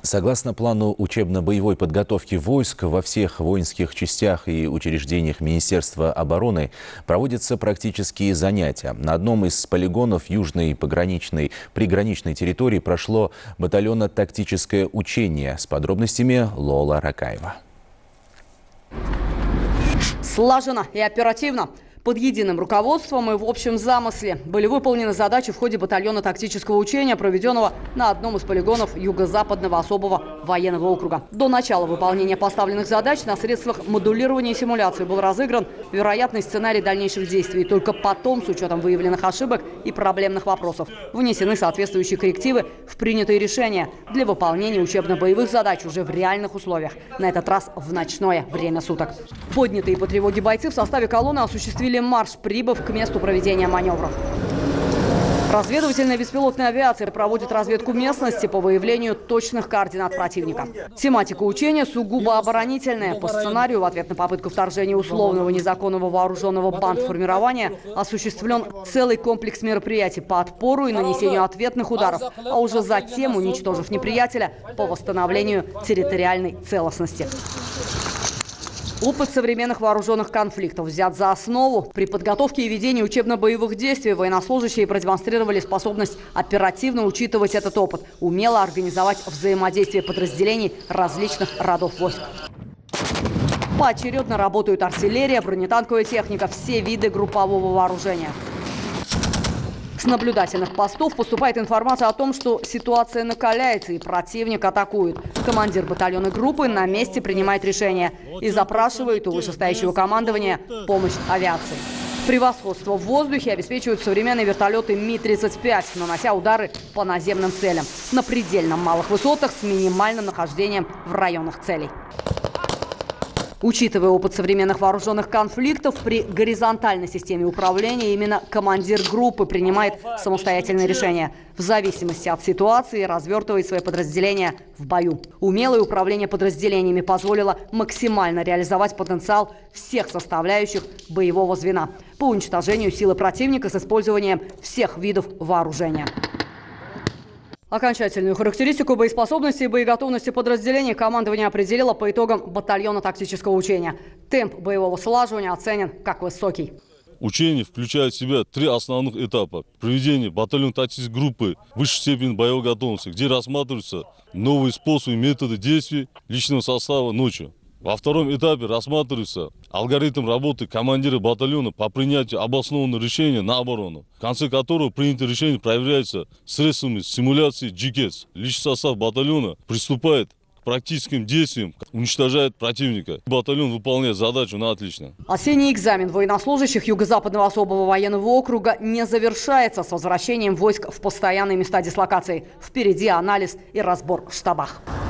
Согласно плану учебно-боевой подготовки войск, во всех воинских частях и учреждениях Министерства обороны проводятся практические занятия. На одном из полигонов южной приграничной территории прошло батальонно-тактическое учение. С подробностями Лола Ракаева. Слаженно и оперативно. Под единым руководством и в общем замысле были выполнены задачи в ходе батальона-тактического учения, проведенного на одном из полигонов Юго-Западного особого военного округа. До начала выполнения поставленных задач на средствах модулирования и симуляции был разыгран вероятный сценарий дальнейших действий. И только потом, с учетом выявленных ошибок и проблемных вопросов, внесены соответствующие коррективы в принятые решения для выполнения учебно-боевых задач уже в реальных условиях. На этот раз в ночное время суток. Поднятые по тревоге бойцы в составе колонны осуществили марш, прибыв к месту проведения маневров. Разведывательная беспилотная авиация проводит разведку местности по выявлению точных координат противника. Тематика учения сугубо оборонительная. По сценарию, в ответ на попытку вторжения условного незаконного вооруженного бандформирования осуществлен целый комплекс мероприятий по отпору и нанесению ответных ударов, а уже затем, уничтожив неприятеля, по восстановлению территориальной целостности. Опыт современных вооруженных конфликтов взят за основу. При подготовке и ведении учебно-боевых действий военнослужащие продемонстрировали способность оперативно учитывать этот опыт, умело организовать взаимодействие подразделений различных родов войск. Поочередно работают артиллерия, бронетанковая техника, все виды группового вооружения. С наблюдательных постов поступает информация о том, что ситуация накаляется и противник атакует. Командир батальонной группы на месте принимает решение и запрашивает у вышестоящего командования помощь авиации. Превосходство в воздухе обеспечивают современные вертолеты Ми-35, нанося удары по наземным целям на предельно малых высотах с минимальным нахождением в районах целей. Учитывая опыт современных вооруженных конфликтов, при горизонтальной системе управления именно командир группы принимает самостоятельное решение. В зависимости от ситуации развертывает свои подразделения в бою. Умелое управление подразделениями позволило максимально реализовать потенциал всех составляющих боевого звена по уничтожению силы противника с использованием всех видов вооружения. Окончательную характеристику боеспособности и боеготовности подразделений командование определило по итогам батальона-тактического учения. Темп боевого слаживания оценен как высокий. Учение включает в себя 3 основных этапа. Проведение батальон-тактической группы высшей степени боевой готовности, где рассматриваются новые способы и методы действий личного состава ночью. Во втором этапе рассматривается алгоритм работы командира батальона по принятию обоснованного решения на оборону, в конце которого принятое решение проверяется средствами симуляции GCATS. Личный состав батальона приступает к практическим действиям, уничтожает противника. Батальон выполняет задачу на отлично. Осенний экзамен военнослужащих Юго-Западного особого военного округа не завершается с возвращением войск в постоянные места дислокации. Впереди анализ и разбор в штабах.